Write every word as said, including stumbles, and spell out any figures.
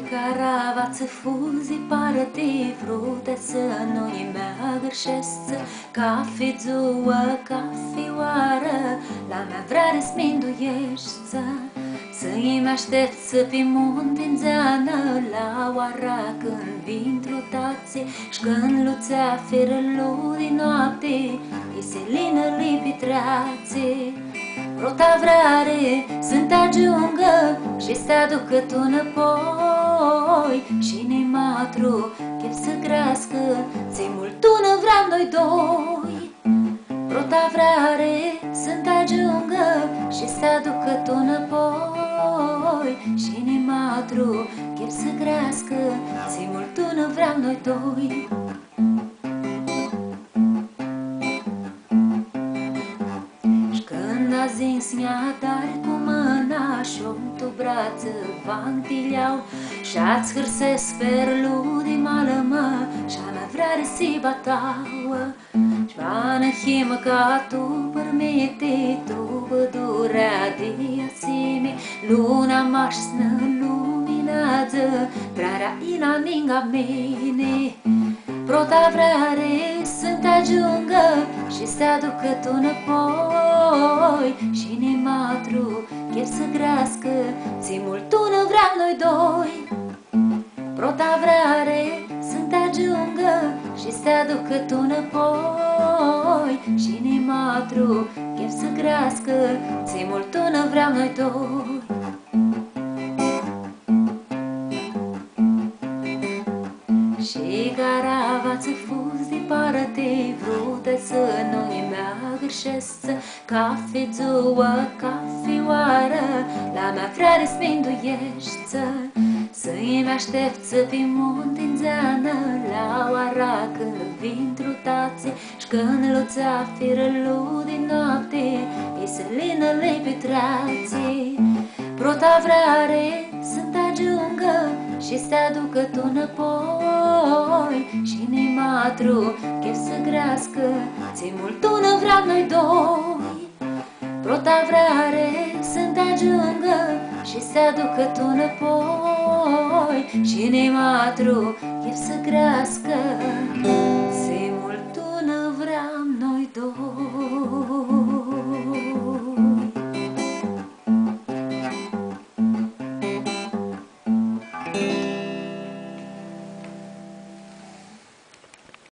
Carava să fuzi parati frute să nu-i meagărșesc Cafi zua, cafi oară, la mea vrare sminduiești Să-i aștept să fi munte în zeană la oara când vin trutații Și când luțea firălu din noapte, îi se lină lipi trații Prota Vreari, sunt ajungă și se aducă tu înapoi Și ne matru, chef să crească, ți mult tună vreau noi doi Prota Vreari, sunt ajungă și se aducă tu înapoi Și ne matru, chef să crească, ți mult tună vreau noi doi Zins-mi-a dar cu mâna și-o tu brață vantileau Și-ați hârsesc perlu di mală mă Și-a mea vrare si batauă Și-vană himă ca tu permite tu bădurea di asimi Luna mașnă luminează Vrarea ina ninga mine Prota Vreari, sunt ajungă și se aducă tu înapoi Și ne matru, chef să crească, ți mult tună vreau noi doi Prota Vreari, sunt ajungă și se aducă tu înapoi Și ne matru, chef să crească, ți mult tună vreau noi doi Și carava să fuzi de parate vrute să nu-i meagărșesc Cafi zua, cafi oară, la mea vrare sminduiești Să-i aștept să fi munte în zeană la oara când vin trutații Și când luțea firălu din noapte, îi se lină lipi trații Prota Vreari, sunt ajungă și se aducă tu înapoi Și ne matru, chef să crească, ți mult tună vreau noi doi Prota Vreari, sunt ajungă și se aducă tu înapoi Și ne matru, chef să crească